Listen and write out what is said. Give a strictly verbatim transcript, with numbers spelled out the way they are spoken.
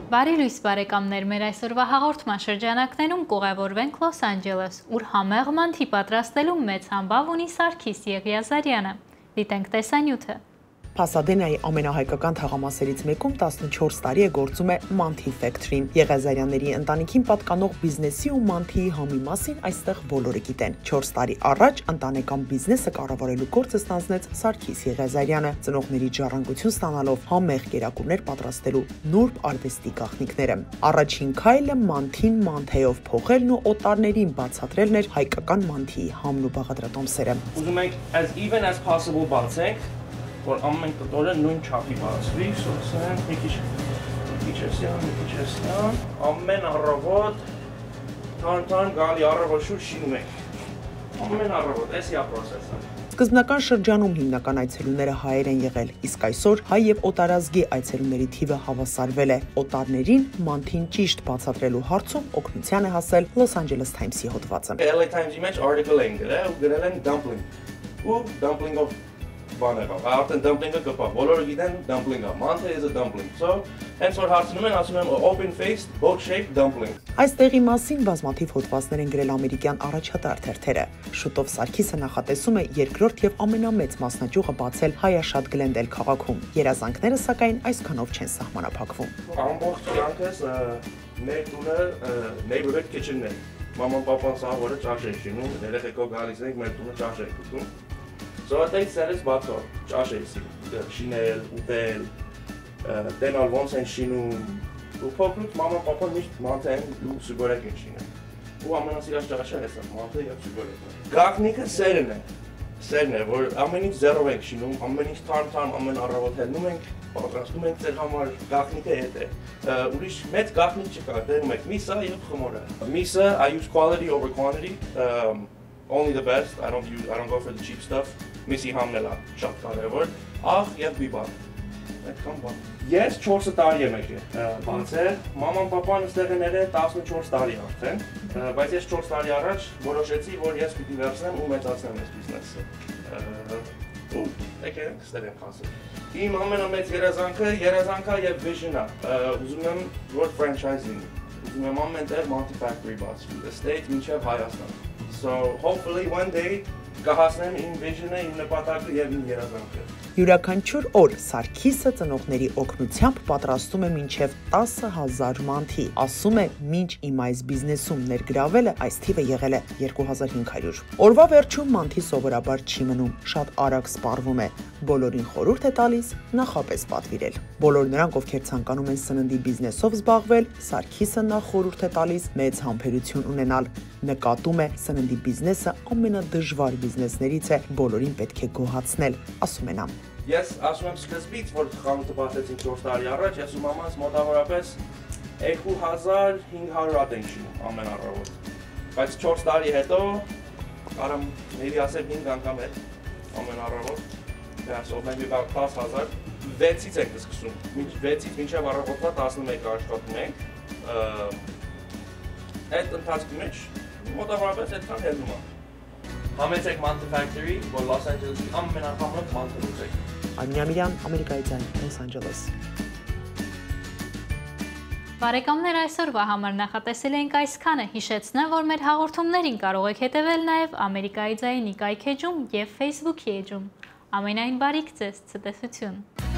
Բարի լույս բարեկամներ, մեր այսօրվա հաղորդման շրջանակներում կուղևորվենք Լոս Անջելես, ուր համեղ մանթի պատրաստելու մեծ համբավ ունի Սարգիս Եղիազարյանը։ Դիտենք տեսանյութը։ Փասադենայի ամենահայկական թաղամասերից մեկում տասնչորս տարի է գործում է Մանթի Ֆեքթրին։ Եղիազարյանների ընտանիքին պատկանող բիզնեսի ու մանթիի համի մասին այստեղ բոլորը գիտեն։ չորս տարի առաջ ընտանեկան բիզնեսը կառավարելու գործը ստանձնեց Սարգիս Եղիազարյանը, ծնողների ժառանգություն ստանալով համեղ կերակուրներ պատրաստելու նուրբ արվեստի գաղտնիքները։ Առաջին քայլը մանթին մանթեով փոխելն ու օտարներին բացատրելն էր հայկական մանթիի համն ու բաղադրատոմսերը։ Ուզում ենք as even as possible բացենք, որ ամեն կտորը նույն չափի բացվի, սոսեն, մի քիչ մի քիչ էսյան, մի քիչ էսյան, ամեն առավոտ տան-տան գալի առավոտ շուտ շինում ենք։ Ամեն առավոտ, էսի է պրոցեսը։ Սկզբնական շրջանում հիմնական այցելուները հայեր են եղել, իսկ այսօր հայ եւ օտարազգի այցելուների թիվը հավասարվել է։ Օտարներին մանթին ճիշտ բացատրելու հարցում օգնության է հասել Los Angeles Times-ի հոդվածը։ L A Times-ի մեջ article են գրել ու գրել են dumpling։ Ու dumpling-ով բաներ կա։ Արդեն dumpling-ը կպա։ Բոլորը գիտեն dumpling-ը։ Manthe is a dumpling։ So, հենց որ հարցնում են, ասում են open faced, boat shaped dumpling։ Այս տեղի մասին բազմաթիվ հոդվածներ են գրել ամերիկյան առաջատար թերթերը։ Շուտով Սարգիսը նախատեսում է երկրորդ եւ ամենամեծ մասնաճյուղը բացել Հայաշատ Գլենդել քաղաքում։ Երազանքները սակայն այսքանով չեն սահմանափակվում։ Ամբողջ կյանքս մեր տունը neighborhood kitchen-ն է։ Մաման պապան սա որը ճաշ են շինում, երեխեքով գալիս ենք մեր տունը ճաշ ենք ուտում։ So այդտեղից սերս բացող, ճաշ էի շինել, ուտել, տենալ ոնց են շինում, ու փոքրուց մաման պապան միշտ մանթե են ու սուգորեկ են շինել։ Ու ամենասիրած ճաշը էս է, մանթե և սուգորեկը։ Գաղտնիքը սերն է, սերն է, որ ամեն ինչ ձեռով ենք շինում, ամեն ինչ թարմ-թարմ, ամեն առավոտ հելնում ենք, պատրաստում ենք ձեր համար, գաղտնիքը հետ է։ Ուրիշ մեծ գաղտնիք չկա, դնում ենք միսը և խմորը։ Միսը, I use quality over quantity, um, only the best, I don't use, I don't go for the cheap stuff։ Միսի համն էլա շատ կարևոր, աղ և բիբար, այդքան բան։ Ես չորս տարի եմ եկել բացել, մաման պապան ստեղ են եղել տասնչորս տարի արդեն, բայց ես չորս տարի առաջ որոշեցի, որ ես պիտի վերցնեմ ու մեծացնեմ այս բիզնեսը։ Ու եկել ստեղ եմ հասել։ Իմ ամենամեծ երազանքը, երազանքը և vision-ը, ուզում եմ որ franchise-ին, ուզում եմ ամեն տեղ Մանթի Factory բացվի, state մինչև Հայաստան։ So hopefully one day կհասնեմ իմ vision-ը, իմ նպատակը և իմ երազանքը։ Յուրաքանչյուր օր Սարգիսը ծնողների օգնությամբ պատրաստում է մինչև տասը հազար մանթի։ Ասում է, մինչ իմ այս բիզնեսում ներգրավելը այս թիվը եղել է երկու հազար հինգ հարյուր։ Օրվա վերջում մանթի սովորաբար չի մնում, շատ արագ սպառվում է։ Բոլորին խորհուրդ է տալիս նախապես պատվիրել։ Բոլոր նրանք, ովքեր ցանկանում են սննդի բիզնեսով զբաղվել, Սարգիսը նախ խորհուրդ է տալիս մեծ համբերություն ունենալ։ Նկատում է սննդի բիզնեսը ամենադժվար բիզնեսներից է, բոլորին պետք է գոհացնել, ասում է նա։ Ես ասում եմ սկզբից, որ խանութը բացեցինք չորս տարի առաջ, ես ու մամանս մոտավորապես երկու հազար հինգ հարյուր հատ ենք շինում ամեն առավոտ։ Բայց չորս տարի հետո կարամ maybe ասեմ հինգ անգամ հետ ամեն առավոտ։ So maybe about տասը հազար վեցից ենք սկսում։ վեցից մինչև առավոտվա տասնմեկ աշխատում ենք։ Այդ ընթացքի մեջ մոտավորապես այդքան հելնում է։ Համեցեք Մանթի Factory, որ Los Angeles-ի ամենախամրը մանթը ուզեք։ Ամիրյան, Ամերիկայից այն, Los Angeles։ Բարեկամներ, այսօրվա համար նախատեսել ենք այսքանը, հիշեցնեմ, որ մեր հաղորդումներին կարող եք հետևել նաև Ամերիկայի ձայնի կայքեջում և Facebook-ի էջում։ Ամենայն բարիք ձեզ, ցտեսություն։